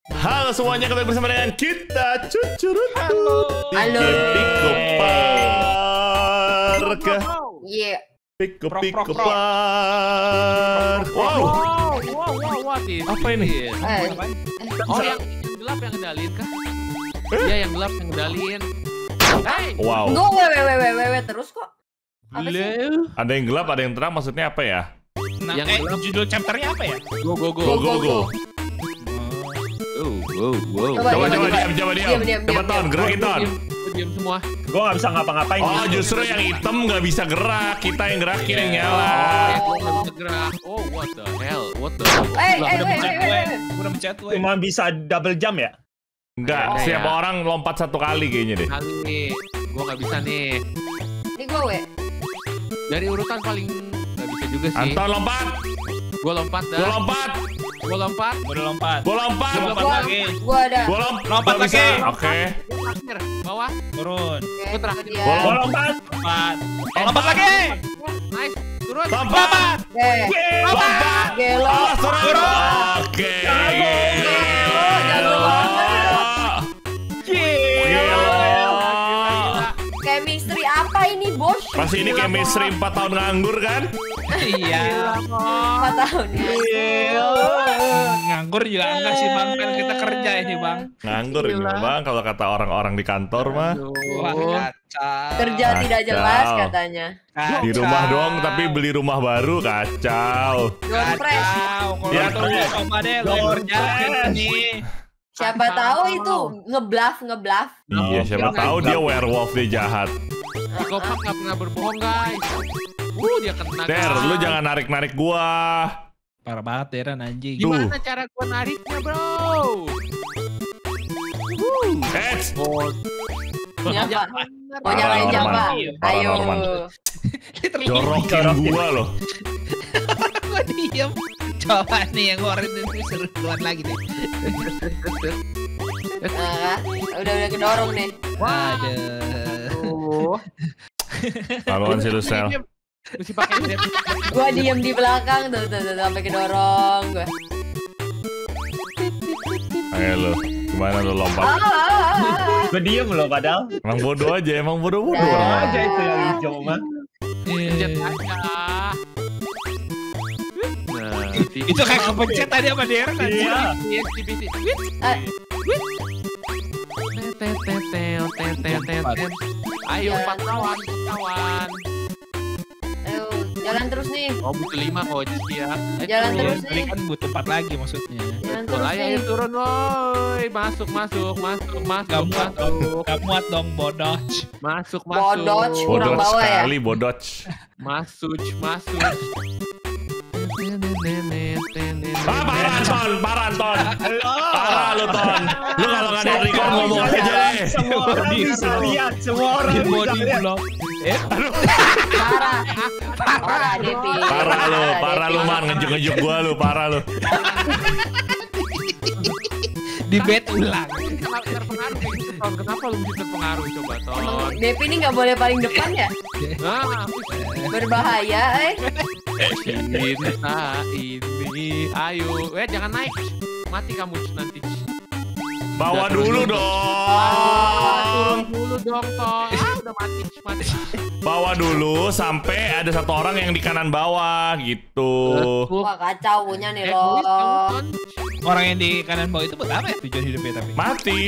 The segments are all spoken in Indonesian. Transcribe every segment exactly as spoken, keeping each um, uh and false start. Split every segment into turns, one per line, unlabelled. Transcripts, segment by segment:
Halo semuanya, kembali bersama dengan kita Cucurut.
Halo.
Halo.
Piko Park.
Iya.
Piko
Prok,
Piko
prok, prok.
Park. Wow.
Wow, wow, wow, what is
Apa ini?
Eh,
Oh, yang, yang gelap yang ngendalin kah? Iya, yang gelap yang ngendalin. Hey,
Wow.
Gue wewe wewe wewe terus kok. Apa sih?
gila.
Ada yang gelap, ada yang terang. Maksudnya apa ya?
Nah,
Yang
eh,
gelap.
judul chapternya apa ya?
Go, go, go.
Go go go.
Oh, wow, wow.
Coba,
Coba
coba,
coba
coba.
diam, coba diam.
Diam, diam,
Coba
diam,
Ton,
diam.
gerakin Ton.
Diam, diam semua.
Gue gak bisa ngapa-ngapain.
Oh, justru yang hitam nggak bisa gerak. Kita yang gerakin yang
Oh,
nyala.
gua nggak bisa gerak. Oh, what the hell? What the hell?
Eh,
Lah,
eh,
Udah
eh,
mencet
eh,
gue.
eh.
Gue udah mencet gue.
Cuma bisa double jump ya?
Enggak,
Ada
setiap
ya?
orang lompat satu kali kayaknya deh.
Kali nih, gua nggak bisa nih.
Ini gue we.
Dari urutan paling nggak bisa juga sih.
Anton lompat.
Gua lompat dah.
Gua lompat.
Gua lompat.
Gue udah lompat.
Gua lompat.
Gua lompat
Gua,
lagi.
gua ada.
Gua lompat.
Lompat
Nggak bisa.
lagi.
Oke.
Gua terakhir. Bawah.
Turun.
Oke,
Gua terakhir.
dia.
Gua
Gue lompat. Lompat. Oh, lompat lagi.
Nice. Turun.
Lompat.
Oke.
Lompat.
Gelo.
Awas turun.
Turun.
Oke.
Gelo, jago banget. Chemistry apa ini, Bos?
Pasti ini chemistry empat tahun nganggur kan?
Iya.
empat tahun ya.
Nganggur juga enggak sih bang, kan kita kerja ini bang.
Nganggur ini
Gila.
bang, kalau kata orang-orang di kantor mah.
Wah kacau.
Kerja tidak jelas
Kacau.
katanya.
Kacau.
Di rumah doang tapi beli rumah baru, kacau.
Don't fresh.
Kacau. Kalau
Ya,
itu
tapi-
coba deh lo yang
Don't
kerja
fresh.
ini.
Siapa tahu itu ngebluff ngebluff.
Iya, siapa tahu dia werewolf, dia jahat.
Psikopat nggak pernah berbohong guys. Uh, dia kena.
Der,
guys.
lu jangan narik-narik gua.
Parah banget Deran anjing.
Gimana cara gua nariknya, bro?
Eh,
Oh,
Nyapa.
bener.
Mau nyalain
Paranorman.
siapa? Ayo.
Paranorman.
Literally
jorokin
Jorokin.
gua loh.
Gue diem. Coba nih yang ngorin ini suruh keluar lagi deh.
Nah, udah udah kedorong nih.
Waduh.
Oh.
Laluan sih lu, Sel.
Mesti pakai net.
Gua diem di belakang tuh tuh, tuh, tuh sampai kedorong gua.
Ayo lu, gimana lu lompat?
Ah, ah, ah.
Gue diem loh padahal.
Emang bodoh aja, emang bodoh-bodoh
Nah.
orang.
Aja itu yang hijau mah.
Pencet aja. Nah,
Itu kayak kepencet tadi sama Deran anjing.
Iya.
Ah.
Ayo
Jalan.
empat kawan, empat kawan.
Ayo, jalan terus nih.
Oh butuh lima coach ya. Ayo,
Jalan
turun.
terus
Tadi
nih.
kan butuh empat lagi maksudnya.
Jalan
Betul,
terus
ayo,
nih.
ayo turun woi. Masuk, masuk, masuk, masuk,
Gak muat dong,
masuk,
gak muat dong bodoh.
masuk,
Bodoh,
masuk,
kurang
Bodoh
bawah ya.
sekali, bodoh.
masuk, masuk.
Ah, parah Ton, parah Ton. Parah lu Ton. Lu kalau nggak ada record ngomong aja deh.
Semua orang
Di-
bisa lihat. Semua orang
Di
bisa
body
lihat.
block. Eh,
Parah. Parah Devi.
Parah lu, parah lu man, ngejuk-ngejuk gua lu, parah lu.
di bed ulang.
Kenapa terpengaruh kayak gitu, Ton? Kenapa lu bisa terpengaruh? Coba, Ton.
Devi ini nggak boleh paling depan ya?
Nah,
Berbahaya, eh.
cinta ini. Ayo, eh jangan naik. Mati kamu nanti.
Bawa dulu
Turun
dong.
dulu dong, Ton. Ah, udah mati, mati.
Bawa dulu sampai ada satu orang yang di kanan bawah gitu.
Wah kacau punya nih
Egois kamu,
lo.
Ton.
Orang yang di kanan bawah itu buat apa ya tujuan hidupnya tapi?
Mati.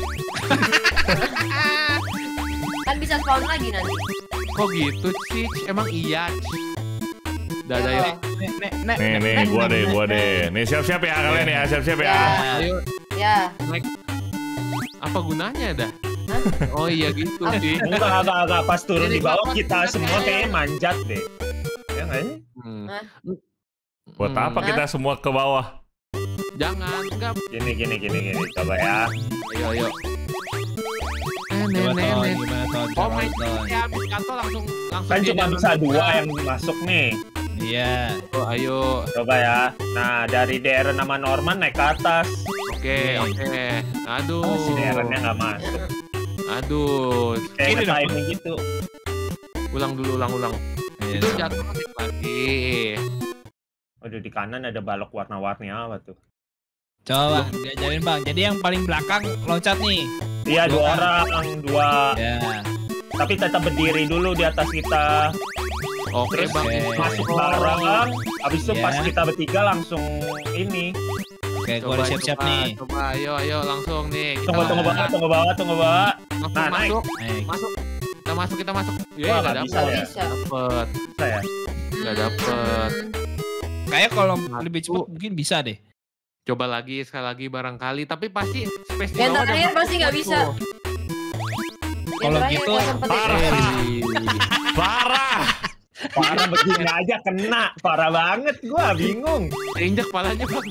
Kan bisa spawn lagi nanti.
Kok gitu sih? Emang iya. Udah,
Ya,
udah, yuk.
kok.
Nek, nek, nek,
Nih nih, gua deh, gua deh. Nih siap-siap ya kalian ya, siap-siap ya.
Ya.
Ayo,
Ya.
naik. Apa gunanya dah? Oh iya gitu
Ah.
sih.
Enggak, agak agak pas turun
Jadi
di bawah
gua
kita
pas-
semua kayaknya manjat deh. Ya nggak sih?
Hmm.
Hah?
Buat apa
Hah?
kita semua ke bawah?
Jangan, enggak.
Gini gini gini gini. Coba ya.
Ayo, ayo.
Gimana
Nenek,
ton?
nenek.
Gimana ton?
Oh my
Gimana, ton?
god, ya habis kantor langsung langsung
Kan
dia
cuma
jalan
bisa dua
pulang.
yang masuk nih.
Iya.
Oh, ayo.
Coba ya. Nah dari Darren sama Norman naik ke atas.
Oke,
Oke.
oke. Aduh.
Oh, si Darrennya nggak masuk.
Aduh.
Kayak
Gini dong.
nge-timing gitu.
Ulang dulu, ulang, ulang.
Iya,
Itu
ton.
jatuh lagi.
Waduh di kanan ada balok warna-warni apa tuh?
Coba diajarin bang. Jadi yang paling belakang loncat nih.
Iya dua orang, dua.
Ya.
Tapi tetap berdiri dulu di atas kita.
Oke
Terus
bang.
masuk bareng. Habis itu
Iya.
pas kita bertiga langsung ini.
Oke, gue udah siap-siap
coba,
nih.
Coba, ayo, ayo langsung nih. Kita
Tunggu, tunggu bawah, tunggu bawah, tunggu bawah.
langsung
Nah, naik.
masuk,
Naik.
masuk. Kita masuk, kita masuk. Ya,
Wah,
nggak
nggak
dapet.
bisa ya.
Bisa.
Dapet,
Bisa ya?
nggak dapet.
Hmm.
Kayak kalau
Satu.
lebih cepat mungkin bisa deh.
Coba lagi, sekali lagi barangkali. Tapi pasti space di
Yang
bawah
terakhir
ada
pasti nggak
tuh.
bisa.
Kalau
Yang terakhir
gitu,
nggak sempet
parah.
itu.
Hei.
Parah.
Parah begini aja kena. Parah banget gua, bingung.
Injak palanya bang.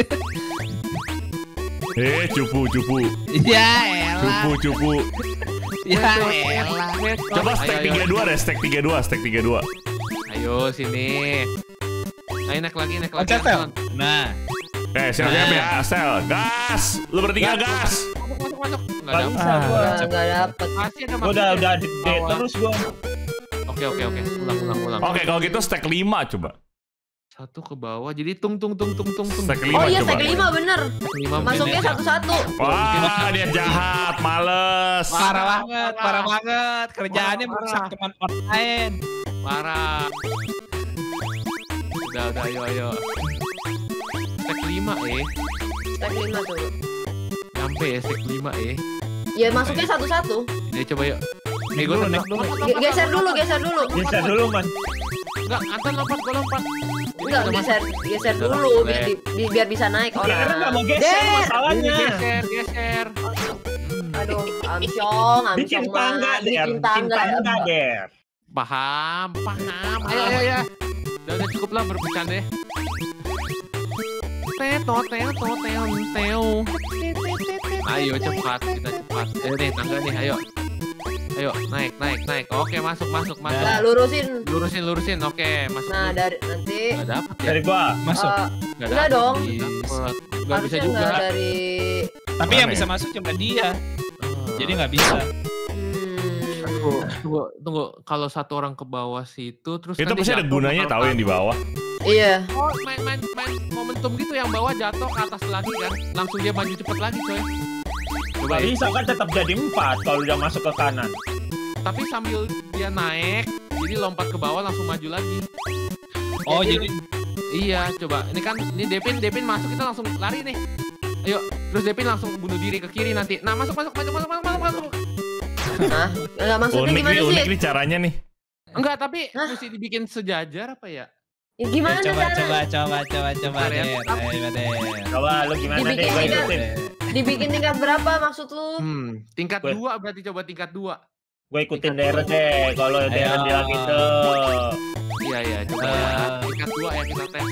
Eh, cupu, cupu.
Ya elah.
Cupu, cupu.
Ya elah.
Coba stack tiga dua deh, stack tiga dua, stack tiga dua.
Ayo sini. Ayo naik lagi, naik lagi.
Loncat Tel.
Anton.
Nah,
Eh, siap-siap ya, Sel. Gas. Lu bertiga gas.
Masuk, masuk, masuk. Nggak
Nggak
dapet.
bisa gua.
Nggak nggak dapet.
Pasti ada
Gua udah
maksudnya.
udah di D
Bawah.
terus gua.
Oke, oke, oke. Ulang, ulang, ulang.
Oke, kalau gitu stack lima coba.
Satu ke bawah, jadi tung, tung, tung, tung, tung, tung.
Stack lima
Oh iya,
coba.
stack lima bener.
Lima
Masuknya
menit.
satu-satu.
Wah, dia jahat, males.
parah banget, parah banget. Kerjaannya
Parah,
merusak
parah.
teman orang lain.
Parah. Udah, udah, ayo, ayo. Stack lima eh.
Stack lima tuh.
Nyampe ya stack lima eh.
Ya masuknya satu-satu.
Ini coba yuk.
Naik
gua
dulu,
tendang.
naik dulu.
Lompat,
Ge-
lompat,
Geser
lompat,
dulu,
lompat.
geser dulu.
Bisa dulu, Man.
Enggak, Anton lompat, gua lompat. Ini
Enggak,
udah
geser,
masuk.
geser
Udah
dulu
boleh.
biar, di- bi- biar bisa naik
Karena nggak
orang.
mau geser
Der.
masalahnya.
Geser, geser. Hmm.
Aduh, amsyong, amsyong.
Bikin tangga,
mah.
Der.
Bikin
Bikin
tangga.
tangga, Der.
Paham, paham. Ayo, ayo, ayo. Udah, udah cukup lah bercanda ya. Teto, teo, teo, teo, teo. Ayo cepat, kita cepat. Ayo nih, tangga nih, ayo. Ayo, naik, naik, naik. Oke, masuk, masuk, masuk.
Nah, lurusin.
Lurusin, lurusin. Oke, masuk.
Nah,
dulu.
dari nanti
Nggak dapet ya.
Dari gua.
Masuk.
eh,
Nggak
enggak
dapet.
dong.
Nggak dapet. Nggak bisa
harusnya
juga.
enggak dari
Tapi
Mana
yang
ya?
bisa masuk cuma dia.
Ah.
Jadi nggak bisa.
hmm,
Tunggu, tunggu. Kalau satu orang ke bawah situ, terus
Itu
kan
pasti
dia
ada
jatuh
gunanya
bakal
tahu yang di bawah.
iya.
Oh, main, main, main momentum gitu yang bawah jatuh ke atas lagi kan. Langsung dia maju cepet lagi coy. Coba
Gak
ya.
bisa kan tetap jadi empat kalau udah masuk ke kanan.
Tapi sambil dia naik, jadi lompat ke bawah langsung maju lagi.
Oh, jadi
Iya, coba. Ini kan, ini Depin, Depin masuk kita langsung lari nih. Ayo, terus Depin langsung bunuh diri ke kiri nanti. Nah, masuk, masuk, masuk, masuk, masuk, masuk, masuk.
Hah? Enggak maksudnya
Unik
gimana
nih,
sih?
unik nih caranya nih.
Enggak, tapi
Hah?
mesti dibikin sejajar apa ya?
Ya, gimana
Ya, coba,
cara?
coba, coba, coba, coba,
Bentar ya.
Der. Ayo, Der.
Coba lu gimana deh,
Dibikin
gua
juga.
ikutin.
Dibikin tingkat berapa maksud lu?
Hmm, tingkat
Gue-
dua berarti coba tingkat dua.
Gue ikutin Darren deh, kalau Darren
Ayo.
bilang gitu.
Iya, iya, coba
Eh.
ya. Tingkat dua ya kita tes.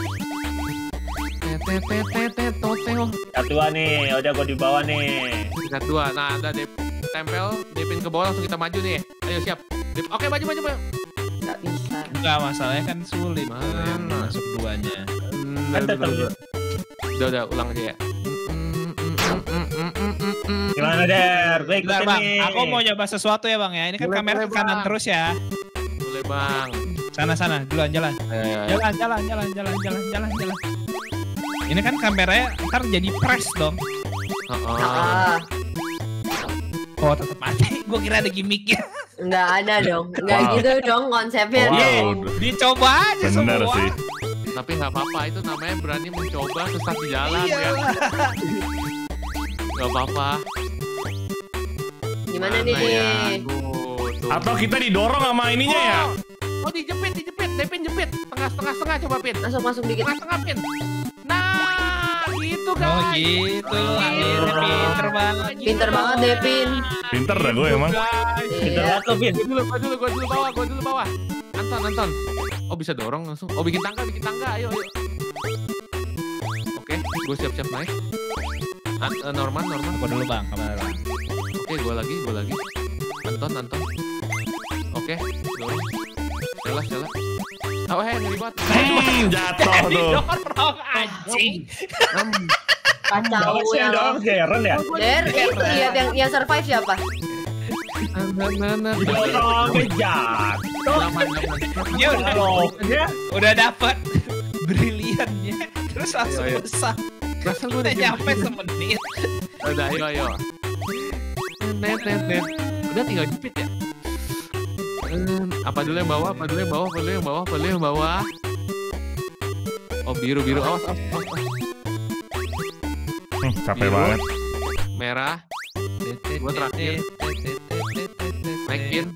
Tetetetetetoteo.
Satu nih, udah gue di bawah nih.
Tingkat dua. Nah, ada Dep tempel, Depin ke bawah langsung kita maju nih. Ayo siap. Dep, oke maju maju maju.
Enggak bisa.
Enggak, masalahnya kan sulit. tuh yang
Mana?
masuk duanya.
Hmm,
Kan
udah,
tetap-
udah, udah. Udah, udah, ulang aja ya. Mm, mm, mm, mm, mm, mm, mm, mm.
Gimana Der? Gue
Bentar,
ikutin
Bang.
nih.
Aku mau nyoba sesuatu ya, Bang ya. Ini kan
Boleh,
kamera
boleh,
ke kanan
Bang.
terus ya.
Boleh bang.
Sana sana, duluan jalan.
Ayo, ayo, ayo.
Jalan, jalan, jalan, jalan, jalan, jalan, jalan. Ini kan kameranya ntar jadi press dong.
Heeh.
Ah,
Oh, tetap mati. Gue kira ada gimmicknya.
enggak ada dong. Enggak
Wow.
gitu dong konsepnya.
Wow.
dong.
Dicoba aja
Bener
semua.
sih.
Tapi nggak apa-apa, itu namanya berani mencoba sesat di jalan ya.
Iyalah.
Nggak apa-apa.
Gimana
Mana
nih?
ya?
nih?
Aduh, tuh.
Atau kita didorong sama ininya ya?
Oh, oh dijepit, dijepit, Depin jepit. Tengah, tengah, tengah coba Pin.
Masuk masuk dikit.
Tengah, tengah Pin. Nah, gitu guys.
Oh gitu. Akhirnya pinter banget.
Pinter banget Depin.
Pinter dah gue emang.
Pinter
Iya.
banget lu, Bin.
Gue dulu, gue dulu, gue dulu bawah, gue dulu bawah. Anton, Anton. Oh bisa dorong langsung. Oh bikin tangga, bikin tangga. Ayo, ayo. Oke, gue siap-siap naik. An eh, Norman, Norman.
Aku dulu bang, kamera bang.
Oke, gue lagi, gue lagi. Anton, Anton. Oke, dorong. Stella, Stella. Oh, hei, ngeri banget.
Hmm, jatuh tuh.
Didorong anjing.
Hmm.
Kacau
Bawah sih yang
ya.
dorong Darren ya?
Der, itu lihat yang yang survive siapa?
Nah, nah, nah.
Dorong jatuh.
Aman, aman.
Dia udah
Dorongnya
udah dapat briliannya. Terus langsung
Ayo, ayo.
besar.
Perasaan gue udah
Udah nyampe semenit.
Udah, ayo, ayo. Net, net, net. Udah tinggal jepit ya. Hmm, apa dulu yang bawah? Apa dulu yang bawah? Apa dulu yang bawah? Apa dulu yang bawah? Oh, biru, biru. Awas, awas, awas.
Hmm, capek
Biru.
banget.
Merah. Gua terakhir. Naikin.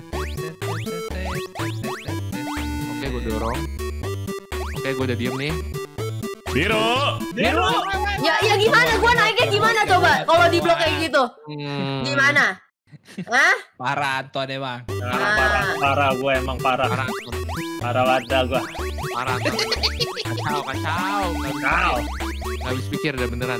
Oke, gue dorong. Oke, gue udah diem nih.
Biru.
Biru.
Ya, ya gimana? Gua naiknya gimana coba? Kalau di blok kayak gitu,
Hmm.
gimana? Hah?
Parah Anton emang.
Parah, parah, parah gue emang parah.
Parah,
Parah wadah gue.
parah. Kacau, kacau. Nggak bisa
Kau.
pikir. Nggak bisa pikir udah beneran.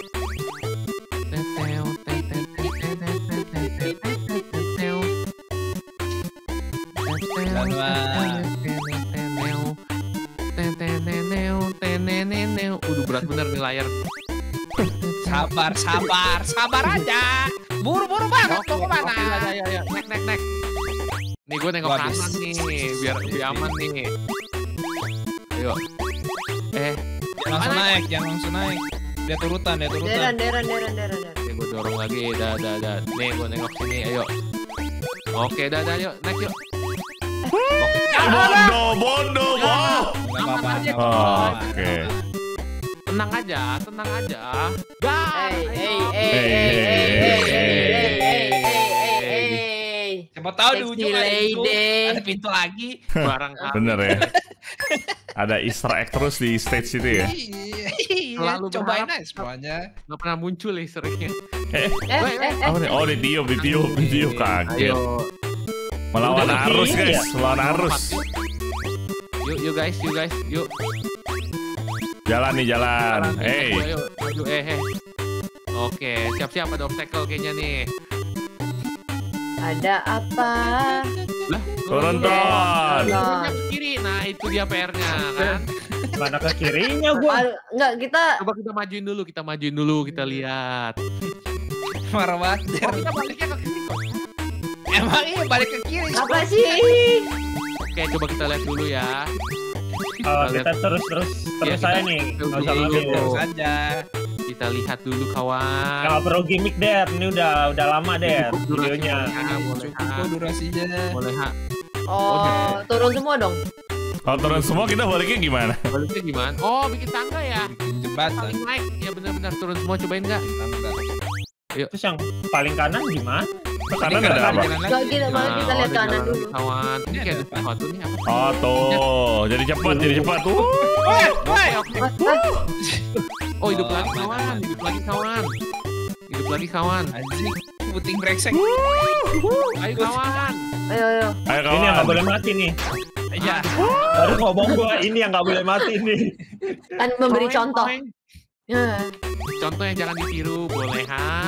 Udah berat bener nih layar.
Sabar, sabar, sabar aja. Buru-buru banget mau
Oke,
kemana?
ayo, ayo, nek, nek, nek. Nih gue nengok
Gua habis.
kanan nih, biar lebih aman nih. Ayo. Eh,
Jangan langsung naik, jangan langsung naik. Dia turutan, dia turutan.
Deran, deran, deran, deran, deran.
Oke, gue dorong lagi, dah, dah, dah. Nih, gue nengok sini, ayo. Oke, dah, dah, yuk, naik yuk. Oke,
Bodoh, bodoh, bodoh.
Nggak apa-apa.
aman aja.
nggak apa-apa.
Oke.
Tenang aja, tenang aja. Gas,
Hey, hey,
ayo.
hey, hey, hey, hey, hey, hey, hey, hey, hey.
Siapa tahu di
Sexy
ujung ada pintu,
lady.
ada pintu lagi.
Barang
Bener ya. Ada Easter egg terus di stage itu ya.
Iya,
Selalu
cobain
berharap.
aja semuanya.
Nggak pernah muncul ya seringnya.
Eh,
Eh, eh, eh.
apa nih? Oh, di tiup, di tiup, di tiup kaget.
Ayo.
Melawan
Udah
arus
begini
guys, melawan arus.
Yuk, yuk guys, yuk guys, yuk.
Jalan nih jalan.
Jalan,
Hey,
maju, ayo, maju, eh, eh. Oke, siap-siap ada obstacle kayaknya nih.
Ada apa?
Lah,
turun
dulu.
ton.
Turunnya ke kiri. Nah, itu dia P R-nya kan.
Mana ke kirinya gue?
Aduh, enggak, kita
Coba kita majuin dulu, kita majuin dulu, kita lihat.
Marah banget.
Oh, kita baliknya ke kiri kok.
Emang iya balik ke kiri.
apa sih?
Oke, coba kita lihat dulu ya.
Oh, kita terus terus
Iya,
terus
kita-
saya nih.
kita
Nggak usah
dulu.
ngambil.
Terus aja.
Kita lihat dulu kawan.
Nggak perlu gimmick Der. Ini udah udah lama Der
Cukup
videonya.
durasinya, boleh
Cukup kok
ha.
durasinya.
Boleh ha.
Oh, turun semua dong.
Kalau turun semua kita baliknya gimana?
Baliknya gimana? Oh, bikin tangga ya.
Bikin jembatan.
Paling naik. Ya benar-benar turun semua, cobain nggak?
Tangga.
Terus yang paling kanan gimana?
Ke kanan ada apa?
Jalan
Enggak
lagi.
kita malah kita
Nah,
lihat
oh, ada
kanan
jalan
dulu.
nih, kawan. Ini
Ini
kayak
ada
ada sesuatu nih apa?
Oh tuh, jadi cepat, jadi cepat. Uh.
Woi, woi.
Ah, ah,
Oh, hidup
Oh,
lagi
aman,
kawan,
aman.
hidup lagi kawan. Hidup lagi kawan.
Anjing, puting brengsek.
Ayo kawan.
Ayo, ayo.
Ayo
Ini yang nggak
kawan.
boleh mati nih.
Iya.
Baru ngomong gue ini yang nggak boleh mati nih.
Kan memberi
Koeng,
contoh.
koeng.
Ya.
Contoh yang jangan ditiru, boleh ha.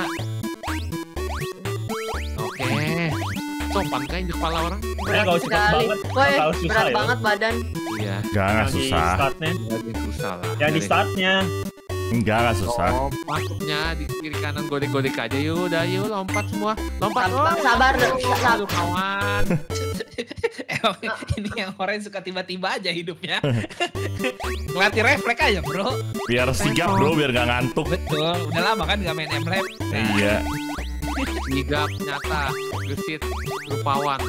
Oke. Sopan kan di kepala orang?
Eh,
Berat
nggak usah
sekali.
banget.
Woi,
Nggak usah
berat
ya.
banget badan.
Iya.
Enggak, enggak
Yang di
susah.
startnya.
Jadi susah lah.
Yang di startnya.
Enggak, enggak susah.
Oh, masuknya di kiri kanan godek-godek aja yuk, udah yuk lompat semua. Lompat.
Sabar,
Oh,
sabar, sabar.
Aduh kawan.
Emang ini yang orang suka tiba-tiba aja hidupnya. Ngelatih refleks aja, bro.
Biar sigap bro, biar nggak ngantuk.
Betul. Udah lama kan nggak main M-Lab.
Iya.
Sigap, nyata, gesit, rupawan.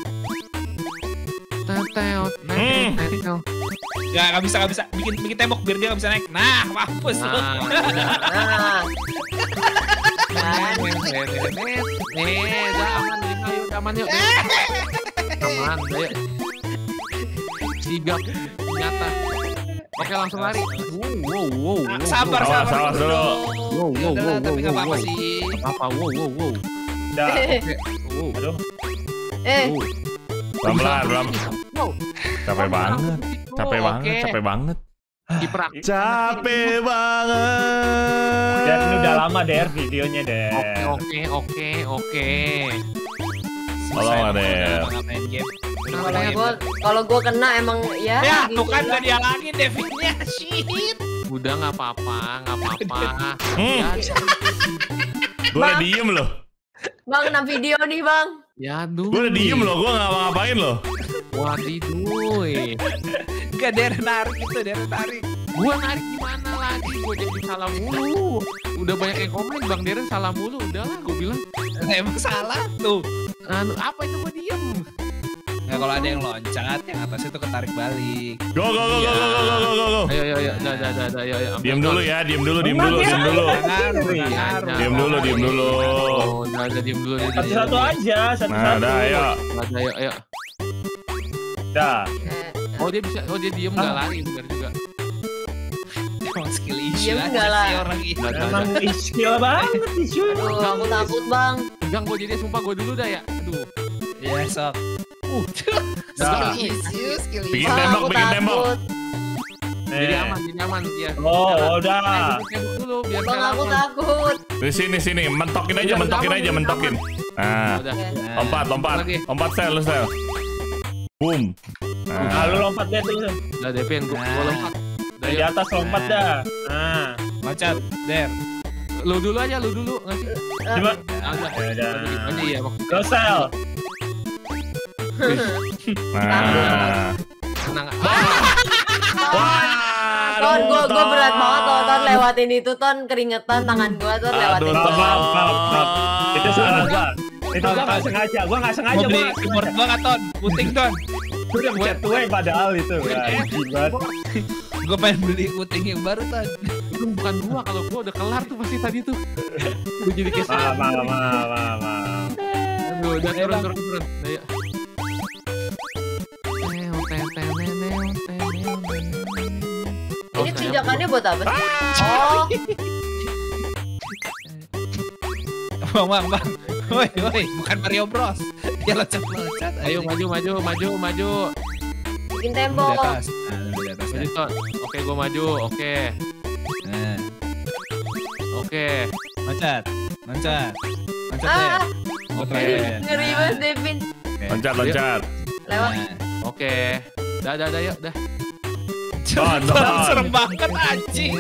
Teteot,
Hmm.
teteot.
Ya nggak bisa nggak bisa. Bikin bikin tembok biar dia nggak bisa naik. Nah, mampus lu.
Nah,
Nah. Kan.
nih, udah aman nih, ayo, udah aman yuk. Aman, ayo. Sigap, nyata. Oke, langsung lari. Wow, wow, wow. wow,
Sabar,
Awas,
sabar.
awas dulu.
Wow,
Ya
wow,
udahlah,
wow,
tapi nggak
wow,
apa-apa
wow.
sih.
Apa? Wow, wow, wow.
Udah.
Eh,
Oke, wow.
Aduh.
eh,
wow.
Pelan-pelan, pelan.
Wow.
Capek banget. Capek
Oke.
banget, capek banget.
Kiprah.
Capek banget.
Der, ini udah lama Der videonya Der.
Oke, oke, oke.
Tolong lah, Der.
Nggak main game.
kalau gua kalau gua kena emang ya.
Ya,
gitu
tuh kan
lah.
gak dihalangin Davidnya. Shit.
Udah nggak apa-apa, nggak apa-apa.
Hmm.
Ya,
Gue udah diem loh.
Bang, kena video nih, Bang.
ya dulu.
Gue udah diem loh, gue nggak ngapain loh.
Wadiduh.
Gak, dia narik itu, dia tarik.
Gua narik gimana lagi? Gua jadi salah mulu. Udah banyak yang komen Bang Deren salah mulu. Udahlah gua bilang.
Emang salah tuh.
Anu, apa itu gua diem?
Nah kalau ada yang loncat, yang atasnya tuh ketarik balik.
Go go go go go go go go go.
Ayo ayo ayo, dah dah dah dah, ayo ayo.
Diam dulu ya, diam dulu, diam dulu, diam dulu. Diam dulu, diam dulu.
Oh, dah dah diam dulu.
Satu-satu aja,
Nah,
satu-satu.
dah ayo.
Dah ayo ayo.
Dah.
Oh dia bisa, oh dia diem nggak lari benar juga.
Emang skill issue
Diem
aja
nggak lah.
sih orang ini.
Dah, dah,
Emang skill banget issue.
Aduh, aku takut bang.
Jangan gua jadi sumpah gua dulu dah ya. Aduh.
Ya sok.
Dah.
Skill issue, skill
Bikin
issue.
Bang,
tembok,
aku
bikin tembok.
takut.
Jadi
Eh.
aman, jadi aman ya.
Oh, udah.
Tembok dulu biar
Bang,
saya
aku
aman.
takut.
Di sini sini, mentokin aja, mentokin aja, mentokin. Nah,
Udah.
lompat, lompat,
Lagi.
lompat sel, lu sel. Boom.
Nah,
Nah,
lu lompat deh tuh.
Udah Devin, gua, gua
Nah.
lompat. Udah,
Dari
yuk.
atas lompat dah. Nah,
Loncat, Der.
Lu dulu aja, lu dulu nggak sih?
coba.
Ah, udah.
Ya udah.
Aja iya maksudnya.
Go sel.
nah.
Tenang.
Wah,
Ton,
aduh,
gue gue berat
Ton.
banget loh, Ton lewatin itu, Ton keringetan tangan gue, Ton lewatin
Aduh,
itu.
Maaf, maaf, maaf, maaf. Itu salah gua. Itu gua nggak sengaja, gua nggak sengaja.
Mau beli
Gua nggak
keyboard
sengaja.
gua nggak Ton? Puting Ton.
Gua udah pencet tueng padahal itu. Ya, anjing banget.
Gue pengen beli puting yang baru Ton.
Itu bukan gua, kalau gua udah kelar tuh pasti tadi tuh. Gua jadi kayak
Maaf, maaf, maaf, maaf, maaf.
Aduh, udah
Ayo,
turun,
Bang.
turun, turun. Udah, yuk. Neo, ten, ten, neo, neo, ten, neo, neo. Oh,
Ini
sayang.
pijakannya buat apa sih? Oh,
Bang, bang, bang. Woi, woi, bukan Mario Bros. Dia loncat-loncat.
Ayo maju, maju, maju, maju.
bikin
Di
tembok.
atas. Nah, di atas.
Maju, Ton. Oke, gua maju. Oke,
Nah,
oke.
loncat. Loncat. Loncat ya.
Ah,
Oke.
ngeri banget Devin.
Loncat, loncat.
Lewat.
Nah.
Oke. Dah, dah, dah, yuk, dah.
Ton, ton.
Serem banget anjing.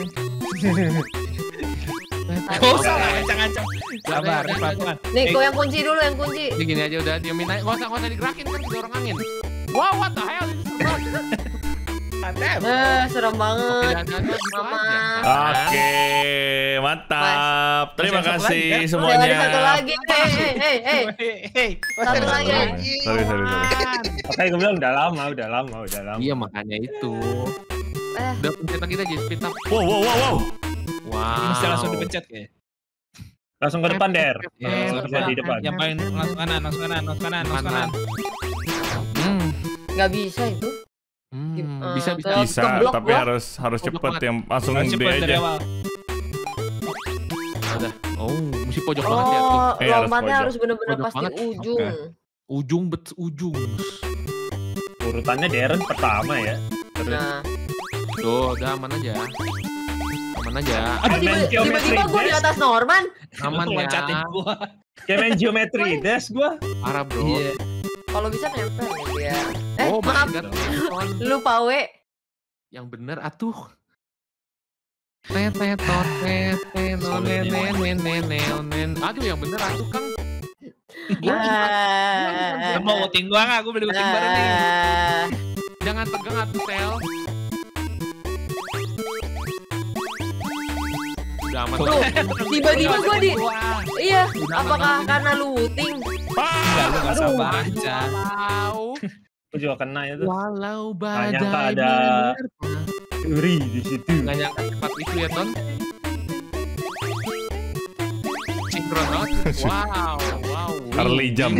Gak usah lah ancang-ancang. Sabar, pelan-pelan.
Nih,
Eh,
gue yang kunci dulu, yang kunci.
Ini gini aja udah, diamin aja. Nggak usah, nggak usah digerakin kan, dorong angin. Wow, what the hell? Ini serem banget.
mantap.
Eh, serem
Oke,
banget.
dah, dah, dah, gitu
Mama.
aja.
Oke, mantap. Terima
Masih satu
kasih
lagi, kan?
Masih
semuanya.
ada satu lagi. Hei, hei, hei, hei.
Hei,
Satu lagi.
Sorry, sorry, sorry.
Oke, gue bilang udah lama, udah lama, udah lama.
Iya, makanya itu.
Eh,
Udah pencet lagi dah, jadi speed up.
Wow, wow, wow, wow.
Wow.
mesti langsung dipencet ya.
Langsung ke depan, Der.
Ya,
Eh,
langsung
bisa di depan.
Yang paling langsung kanan, langsung kanan, langsung kanan, langsung kanan.
Hmm.
nggak bisa itu.
Hmm.
Eh,
Bisa, bisa.
ke-
Bisa,
keblok
tapi
gua.
harus harus
Keblok
cepet
banget.
yang langsung
Harus
D
cepet dari
aja.
awal.
Udah. Oh, mesti pojok banget ya tuh.
Oh,
Eh, harus
lompatnya
pojok.
harus bener-bener
Pojok
pas di
banget.
ujung.
Ujung bet ujung.
Urutannya Darren pertama ya. Terus
Nah,
Tuh, udah aman aja. Aman aja.
oh, tiba- tiba-tiba gue di atas Norman.
Aman ya.
Loncatin gua.
kayak main geometry dash gua.
Parah, bro.
Iya.
Kalau bisa nempel nih dia. Eh,
Oh my
maaf,
god. Ton.
lupa we.
Yang bener atuh. Tetet tot tetet nonen nenen nenen nen. Aduh yang bener atuh Kang.
Ah,
Lu mau voting gua nggak? Gua beli voting baru nih.
ah.
Jangan tegang atuh Sel. Udah aman.
Tuh, tiba-tiba gue di.
Wah,
Iya, apakah karena looting?
enggak lu nggak sabar aja.
Walau,
Gua juga kena itu.
walau
Nggak nyangka
badai
ada-
menerpa.
Uri di situ.
Nggak nyangka cepat itu ya Ton. Sinkron banget. Wow, wow.
Early jump.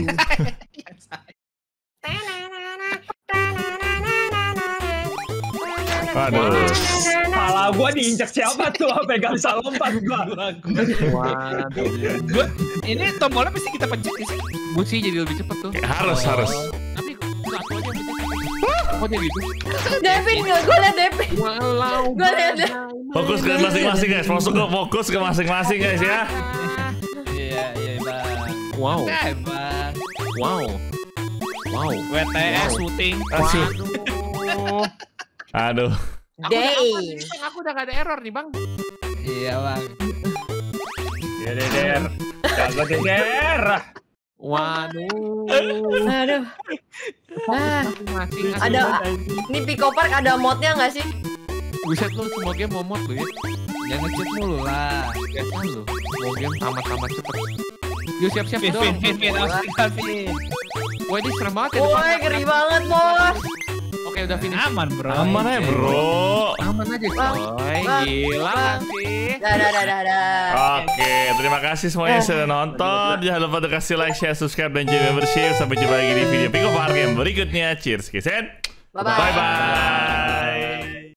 Waduh.
Salah gua diinjak siapa tuh? Pegang bisa lompat gua.
Waduh.
Gua ini tombolnya mesti kita pencet di sini.
Gue sih jadi lebih cepet tuh.
Ya, harus, harus.
Tapi satu aja yang bisa cepet. Pokoknya gitu.
Devin, gue liat Devin.
Walau
Gua liat deh.
Fokus ke masing-masing guys. Fokus ke fokus ke masing-masing guys ya.
Iya, iya, Bang.
Wow,
Oke, Bang.
wow, wow.
W T S shooting.
Asyik.
Waduh.
Aduh.
Aku udah aman
Dane.
nih, Bang. Aku udah gak ada error nih bang.
Iya, Bang.
Ya Der. Jago deh Der.
Waduh.
Aduh. Ah,
Masing-masing.
Ada- ini Pico Park ada modnya nggak sih?
Buset lu semua game momot lu ya.
Jangan ngecet mulu lah.
Biasa lu. Semua game tamat-tamat cepet. Yuk siap-siap
Fit,
dong.
fit, fit, fit, Australia, fit.
Wah ini serem banget ya.
Woi,
depan.
ngeri banget, Bos.
Oke udah finish.
Aman bro.
Aman ya bro.
Aman aja
Bang,
coy.
bang,
Gila
bang.
sih.
Dah, dah, dah, dah, dah.
Oke, terima kasih semuanya yang sudah nonton. Jangan lupa untuk kasih like, share, subscribe, dan join membership. Sampai jumpa lagi di video Piko Park yang berikutnya. Cheers, guys.
Bye-bye.
Bye-bye.